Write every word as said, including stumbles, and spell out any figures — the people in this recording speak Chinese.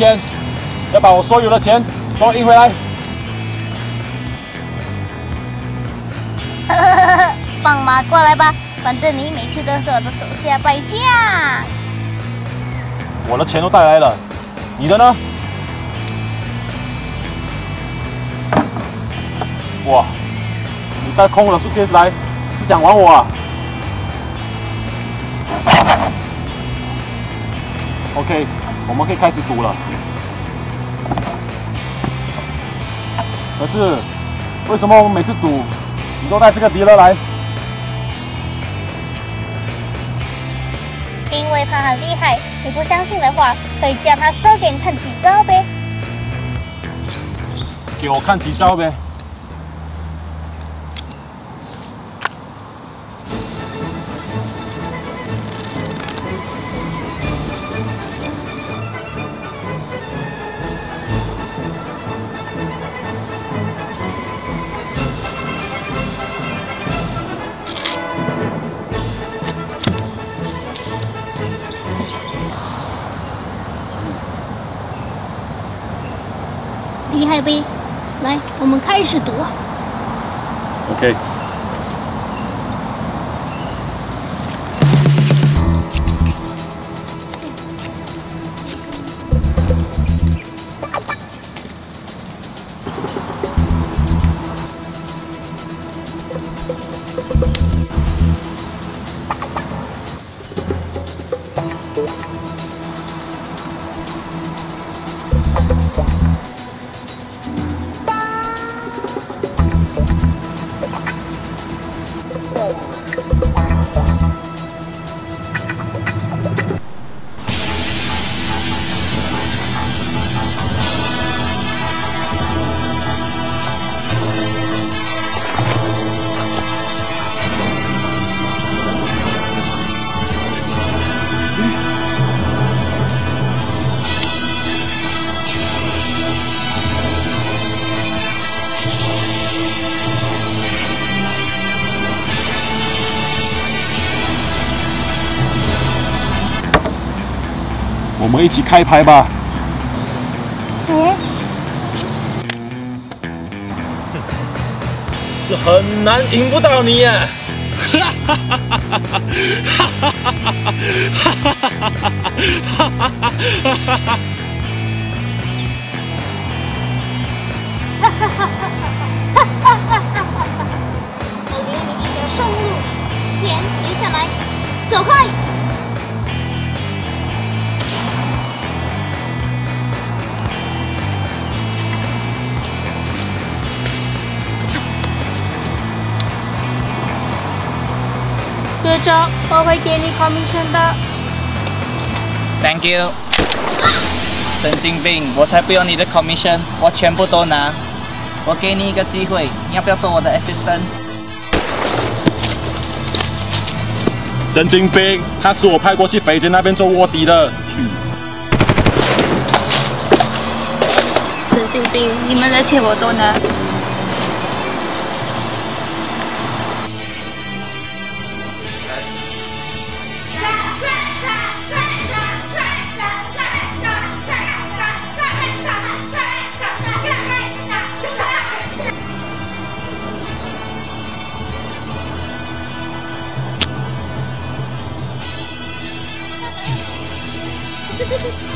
天要把我所有的钱都赢回来。 放马过来吧，反正你每次都是我的手下败将。 我的钱都带来了，你的呢？哇，你带空了 suitcase 来，是想玩我啊 ？OK， 我们可以开始赌了。可是，为什么我们每次赌，你都带这个迪勒来？ 因为他很厉害，你不相信的话，可以叫他说给你看几招呗。 给我看几招呗。 厉害呗！来，我们开始赌。 OK。我们一起开牌吧。 哎， 是很难赢不到你呀！哈哈哈哈哈哈哈！ 我给你一条生路，钱留下来，走开！ 接着我会给你 commission 的。 Thank you。神经病，我才不要你的 commission， 我全部都拿。我给你一个机会，你要不要做我的 assistant？ 神经病，他是我派过去匪贼那边做卧底的。 神经病，你们的钱我都拿。 这这这。